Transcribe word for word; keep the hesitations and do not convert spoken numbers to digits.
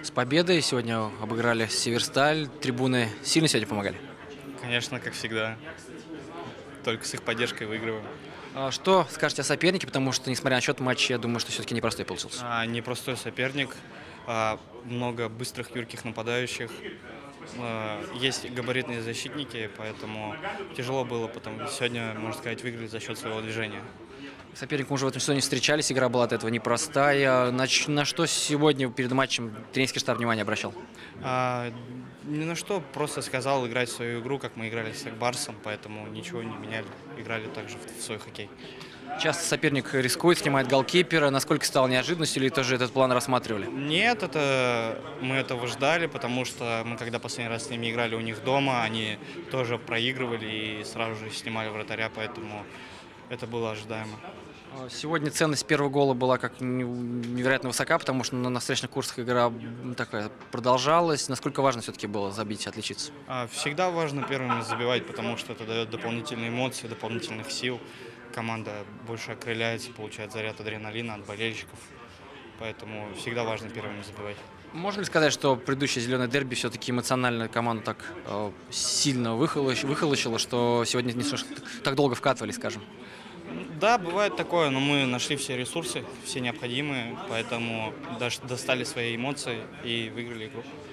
С победой сегодня обыграли Северсталь. Трибуны сильно сегодня помогали? Конечно, как всегда. Только с их поддержкой выигрываем. А что скажете о сопернике? Потому что, несмотря на счет матча, я думаю, что все-таки непростой получился. А, непростой соперник, а, много быстрых, юрких нападающих. А, есть габаритные защитники, поэтому тяжело было. Потом сегодня, можно сказать, выиграли за счет своего движения. Соперник уже в этом сезоне встречались, игра была от этого непростая. На, ч- на что сегодня перед матчем тренерский штаб внимание обращал? А, ни на что, просто сказал играть в свою игру, как мы играли с Барсом, поэтому ничего не меняли, играли также в в свой хоккей. Часто соперник рискует, снимает голкипера. Насколько стало неожиданностью или тоже этот план рассматривали? Нет, это мы этого ждали, потому что мы когда последний раз с ними играли у них дома, они тоже проигрывали и сразу же снимали вратаря, поэтому это было ожидаемо. А, Сегодня ценность первого гола была как не- невероятно высока, потому что на на встречных курсах игра м, такая продолжалась. Насколько важно все-таки было забить, отличиться? А всегда важно первыми забивать, потому что это дает дополнительные эмоции, дополнительных сил. Команда больше окрыляется, получает заряд адреналина от болельщиков, поэтому всегда важно первыми забивать. Можно ли сказать, что предыдущее зеленое дерби все-таки эмоционально команду так э, сильно выхолощ- выхолощило, что сегодня не слыш- так долго вкатывали, скажем? Да, бывает такое, но мы нашли все ресурсы, все необходимые, поэтому дош- достали свои эмоции и выиграли игру.